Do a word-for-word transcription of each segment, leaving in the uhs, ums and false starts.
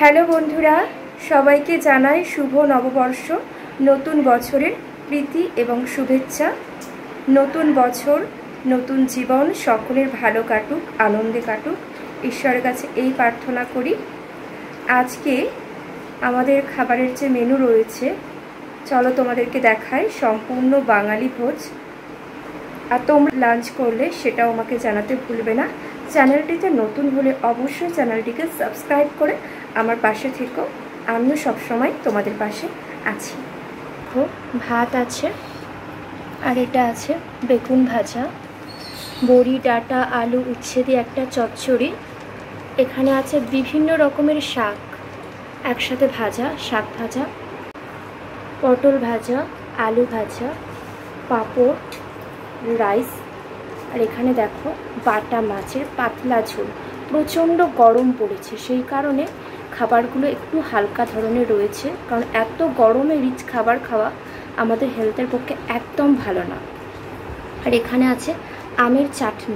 Hello বন্ধুরা, সবাইকে জানাই শুভ নববর্ষ, নতুন বছরের প্রীতি এবং শুভেচ্ছা। নতুন বছর, নতুন জীবন সকলের ভালো কাটুক, আনন্দে কাটুক, ঈশ্বরের কাছে এই প্রার্থনা করি। আজকে আমাদের খাবারের যে মেনু রয়েছে, চলো তোমাদেরকে দেখাই। সম্পূর্ণ বাঙালি ভোজ। আর তোমরা লাঞ্চ করলে সেটাও আমাকে জানাতে ভুলবে না। চ্যানেলটিতে নতুন হলে অবশ্যই চ্যানেলটিকে সাবস্ক্রাইব করে আমার পাশে থেকো। আমিও সবসময় তোমাদের পাশে আছি। ভাত আছে, আর এটা আছে বেগুন ভাজা, বড়ি, ডাঁটা, আলু, উচ্ছে দিয়ে একটা চচ্চড়ি। এখানে আছে বিভিন্ন রকমের শাক একসাথে ভাজা, শাক ভাজা, পটল ভাজা, আলু ভাজা, পাঁপড়, রাইস। আর এখানে দেখো বাটা মাছের পাতলা ঝোল। প্রচণ্ড গরম পড়েছে, সেই কারণে খাবারগুলো একটু হালকা ধরনের রয়েছে, কারণ এত গরমে রিচ খাবার খাওয়া আমাদের হেলথের পক্ষে একদম ভালো না। আর এখানে আছে আমের চাটনি,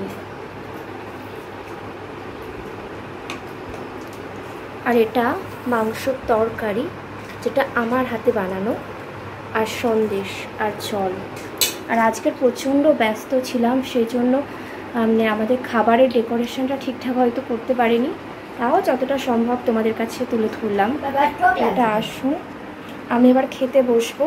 আর এটা মাংসর তরকারি যেটা আমার হাতে বানানো, আর সন্দেশ আর জল। আর আজকের প্রচণ্ড ব্যস্ত ছিলাম, সেই জন্য মানে আমাদের খাবারের ডেকোরেশনটা ঠিকঠাক হয়তো করতে পারিনি, তাও যতটা সম্ভব তোমাদের কাছে তুলে ধরলাম। এটা আসুন, আমি এবার খেতে বসবো।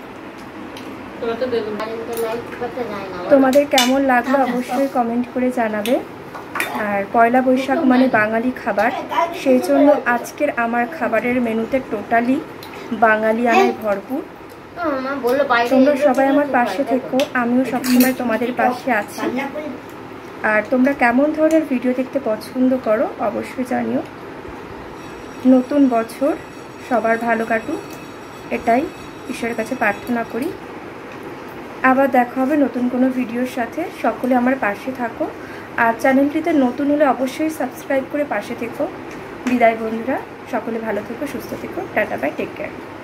তোমাদের কেমন লাগলো অবশ্যই কমেন্ট করে জানাবে। আর পয়লা বৈশাখ মানে বাঙালি খাবার, সেই জন্য আজকের আমার খাবারের মেনুতে টোটালি বাঙালি আনায় ভরপুর। তোমরা সবাই আমার পাশে থেকো, আমিও সবসময় তোমাদের পাশে আছি। আর তোমরা কেমন ধরনের ভিডিও দেখতে পছন্দ করো অবশ্যই জানিও। নতুন বছর সবার ভালো কাটুক, এটাই ঈশ্বরের কাছে প্রার্থনা করি। আবার দেখা হবে নতুন কোনো ভিডিওর সাথে। সকলে আমার পাশে থাকো, আর চ্যানেলটিতে নতুন হলে অবশ্যই সাবস্ক্রাইব করে পাশে থেকো। বিদায় বন্ধুরা, সকলে ভালো থেকো, সুস্থ থেকো, টাটা বাই, টেক কেয়ার।